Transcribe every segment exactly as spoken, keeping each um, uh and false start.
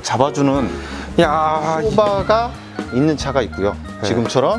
잡아주는 야, 쇼바가 있는 차가 있고요. 네. 지금처럼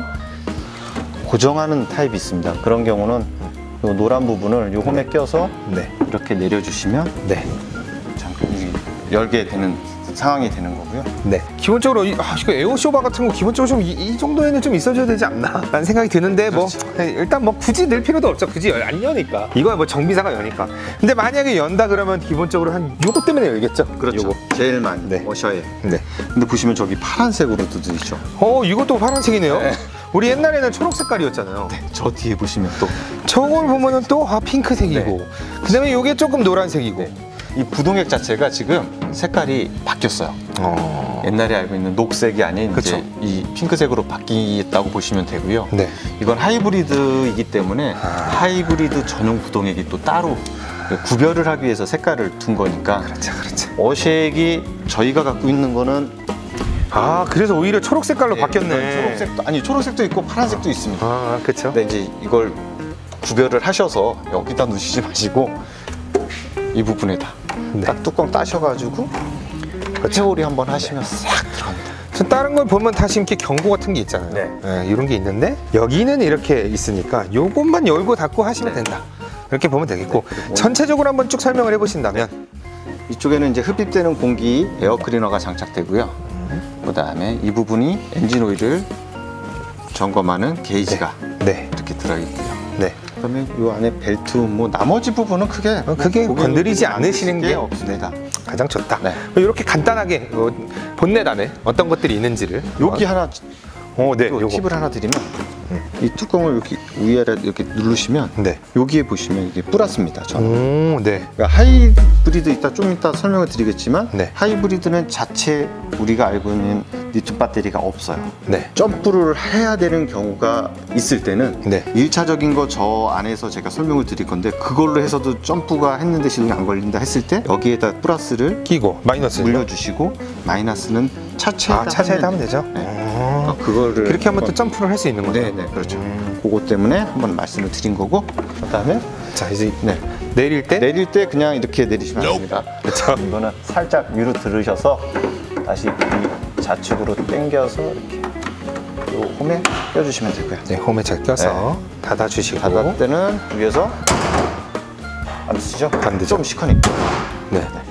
고정하는 타입이 있습니다. 그런 경우는 요 노란 부분을 요 홈에 껴서 네. 이렇게 내려주시면 네. 잠깐 이 열게 되는 상황이 되는 거고요. 네. 기본적으로 이, 아, 이거 에어쇼바 같은 거 기본적으로 좀 이, 이 정도에는 좀 있어줘야 되지 않나 라는 생각이 드는데 뭐 네, 일단 뭐 굳이 낼 필요도 없죠. 굳이 열, 안 여니까. 이거야 뭐 정비사가 여니까. 근데 만약에 연다 그러면 기본적으로 한 요거 때문에 열겠죠. 그렇죠. 요거. 제일 많이 네. 워셔에. 네. 근데 보시면 저기 파란색으로도 되죠. 어, 이것도 파란색이네요. 네. 우리 옛날에는 초록 색깔이었잖아요. 네. 저 뒤에 보시면 또 저걸 보면은 또 아, 핑크색이고. 네. 그다음에 요게 조금 노란색이고. 네. 이 부동액 자체가 지금 색깔이 바뀌었어요. 어. 옛날에 알고 있는 녹색이 아닌 그쵸. 이제 이 핑크색으로 바뀌었다고 보시면 되고요. 네. 이건 하이브리드이기 때문에 아. 하이브리드 전용 부동액이 또 따로 구별을 하기 위해서 색깔을 둔 거니까. 그렇죠, 그렇죠. 어색이 저희가 갖고 있는 거는 아, 그래서 오히려 초록 색깔로 네, 바뀌었네. 이건 초록색도 아니 초록색도 있고 파란색도 있습니다. 아, 그렇죠. 근데 이제 이걸 구별을 하셔서 여기다 놓으시지 마시고 이 부분에다 네. 딱 뚜껑 따셔가지고 회오리 한번 하시면 싹 들어갑니다. 저 다른 걸 보면 다시 이렇게 경고 같은 게 있잖아요. 네. 네, 이런 게 있는데 여기는 이렇게 있으니까 요것만 열고 닫고 하시면 네. 된다. 이렇게 보면 되겠고 네, 그리고 전체적으로 한번 쭉 설명을 해보신다면 이쪽에는 이제 흡입되는 공기 에어 클리너가 장착되고요. 그 다음에 이 부분이 엔진 오일을 점검하는 게이지가 네, 이렇게 들어있고요. 네, 그다음에 이 안에 벨트 뭐 나머지 부분은 크게 어, 크게 고객님들이 건드리지 않으시는 게 없습니다. 가장 좋다. 네. 이렇게 간단하게 어, 본넷 안에 어떤 것들이 있는지를 여기 하나 어, 네, 또 요거. 팁을 하나 드리면 이 뚜껑을 이렇게 위아래 이렇게 누르시면 네. 여기에 보시면 이게 뿌렸습니다. 저는. 오, 네, 그러니까 하이브리드 이따 좀 이따 설명을 드리겠지만 네. 하이브리드는 자체 우리가 알고 있는 리튬 배터리가 없어요. 네, 점프를 해야 되는 경우가 있을 때는 네. 일차적인 거 저 안에서 제가 설명을 드릴 건데 그걸로 해서도 점프가 했는데 시동이 안 걸린다 했을 때 여기에다 플러스를 끼고 마이너스 물려주시고 마이너스는 차체에다, 아, 차체에다 하면 되죠. 네. 어. 어, 그거를 그렇게 하면 또 점프를 할 수 있는 거죠. 네, 네, 그렇죠. 음. 그거 때문에 한번 말씀을 드린 거고 그다음에 자, 이제 네. 내릴 때 내릴 때 그냥 이렇게 내리시면 안 됩니다. 그렇죠. 이거는 살짝 위로 들으셔서 다시 이 좌측으로 당겨서 이렇게 요 홈에 껴주시면 되고요. 네, 홈에 잘 껴서 닫아주시고 닫을 때는 위에서 안 쓰죠? 안 되죠. 좀 시커니까. 네.